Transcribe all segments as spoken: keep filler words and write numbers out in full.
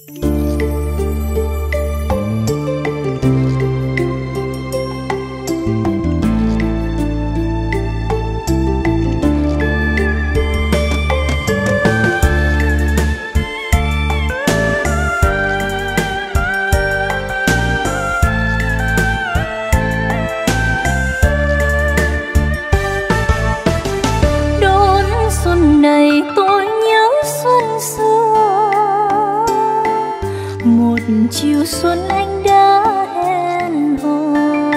Chiều xuân anh đã hẹn hò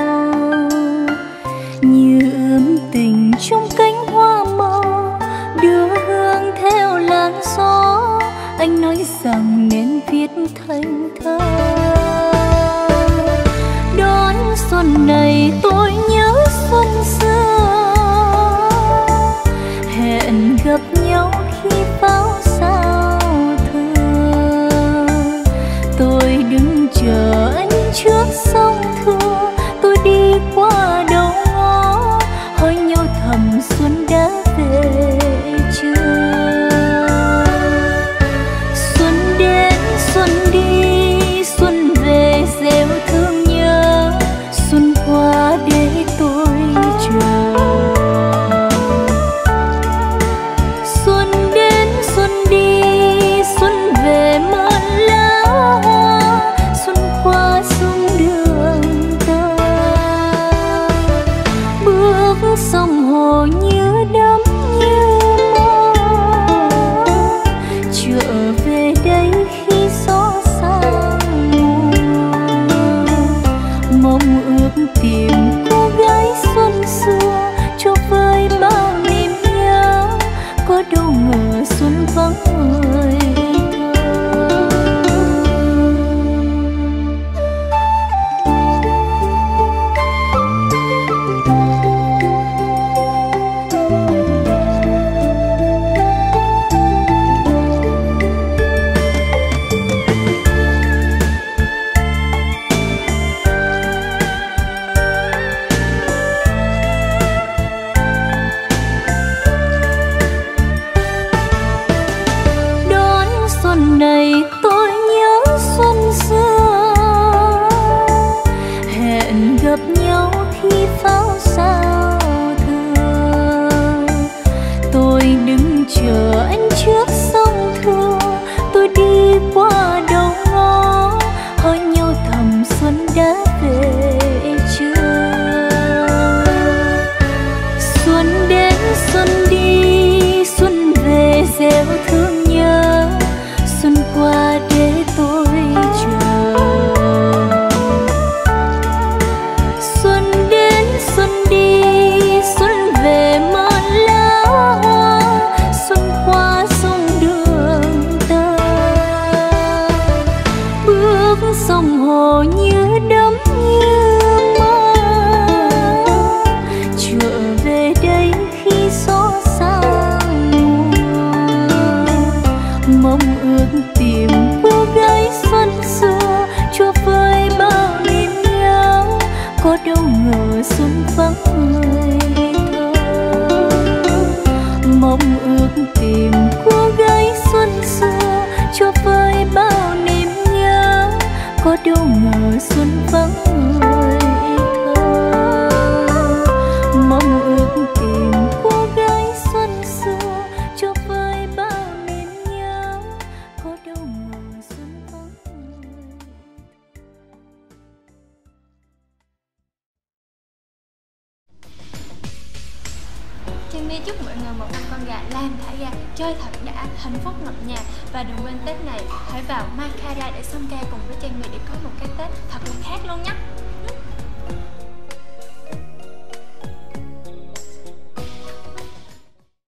như ươm tình trong cánh hoa màu, đưa hương theo làn gió. Anh nói rằng nên viết thành thơ. Đón xuân này tôi nhớ xuân xưa, hẹn gặp nhau khi pháo sao thưa. Tôi đứng chờ anh trước sông Thưa, tôi đi qua đầu ngõ hỏi nhau thầm xuân đã về chưa. Xuân đến xuân đi, xuân về gieo thương nhớ, xuân qua để tôi chờ. Xuân đến xuân đi, xuân về mơn lá hoa, xuân qua sông đường ta. Bước sông hồ như đắm như mơ, trở về đây khi gió sang mùa. Mong ước tìm cô gái xuân xưa, cho vơi bao niềm nhớ, có đâu ngờ xuân vắng người. Này tôi nhớ xuân xưa, hẹn gặp nhau khi pháo sao thưa. Tôi đứng chờ anh trước sông Thưa, tôi đi qua đầu ngõ hỏi nhau thầm xuân đã về chưa. Xuân đến xuân đi, xuân về gieo thương nhớ, xuân qua để tôi chờ. Xuân đến xuân đi, xuân về mơn lá hoa, xuân qua sông đường ta. Bước sông hồ như đắm như mơ, trở về đây khi gió sang mùa. Mong ước tìm cô gái xuân xưa, cho vơi bao niềm nhớ, có đâu ngờ xuân vắng người thơ. Mong ước tìm cô gái xuân xưa, cho vơi bao niềm nhớ, có đâu ngờ xuân vắng người thơ. Mong ước tìm cô gái xuân xưa, cho vơi bao niềm nhớ, có đâu ngờ xuân vắng người. Trang My chúc mọi người một năm con gà lan thả ga, chơi thật đã, hạnh phúc ngập nhà. Và đừng quên Tết này hãy vào Makara để song ca cùng với Trang My để có một cái Tết thật là khác luôn nhé.